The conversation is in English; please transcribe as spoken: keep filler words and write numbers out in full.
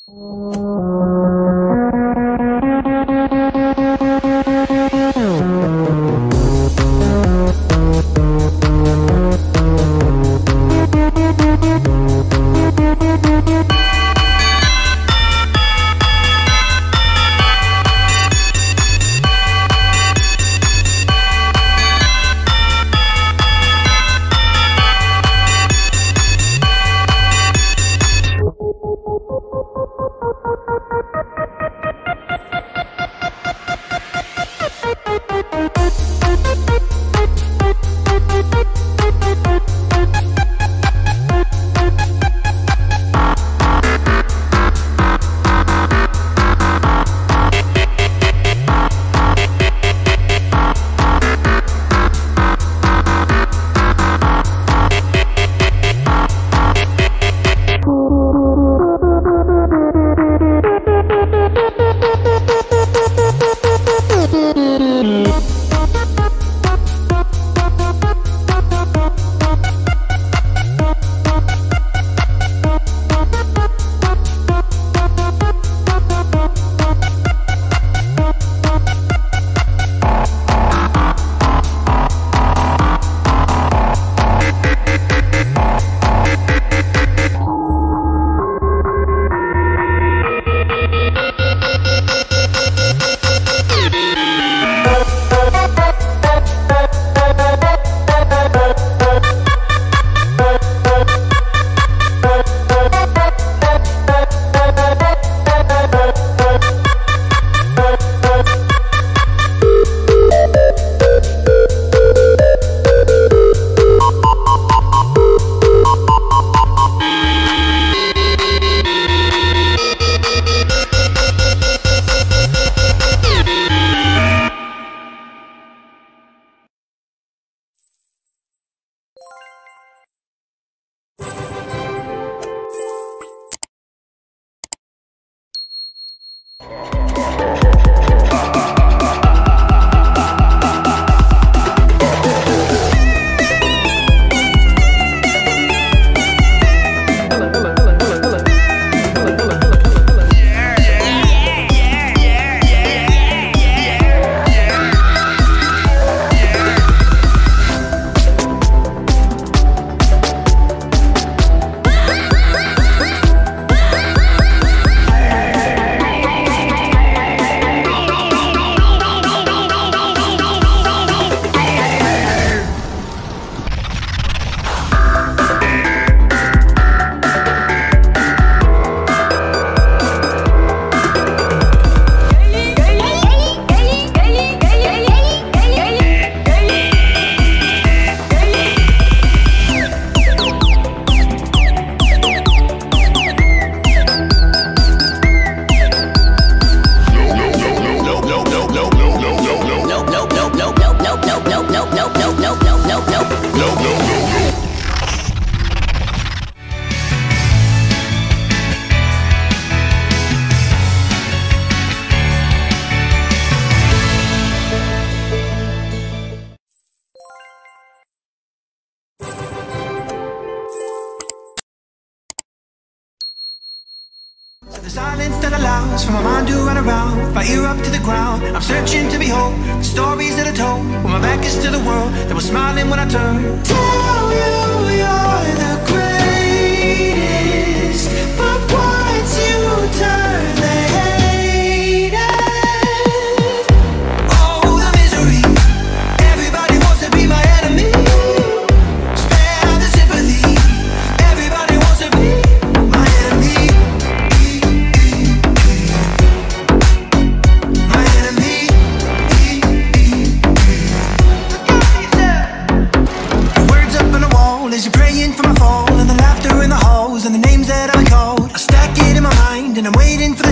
The silence that allows for my mind to run around, my ear up to the ground. I'm searching to behold the stories that I told when my back is to the world that was smiling when I turned. Tell you you're the greatest, but once you turn the haters, oh the misery. Everybody wants to be my enemy. Spare the sympathy. Everybody wants to be my enemy. As you're praying for my fall, and the laughter in the halls, and the names that I called, I stack it in my mind, and I'm waiting for the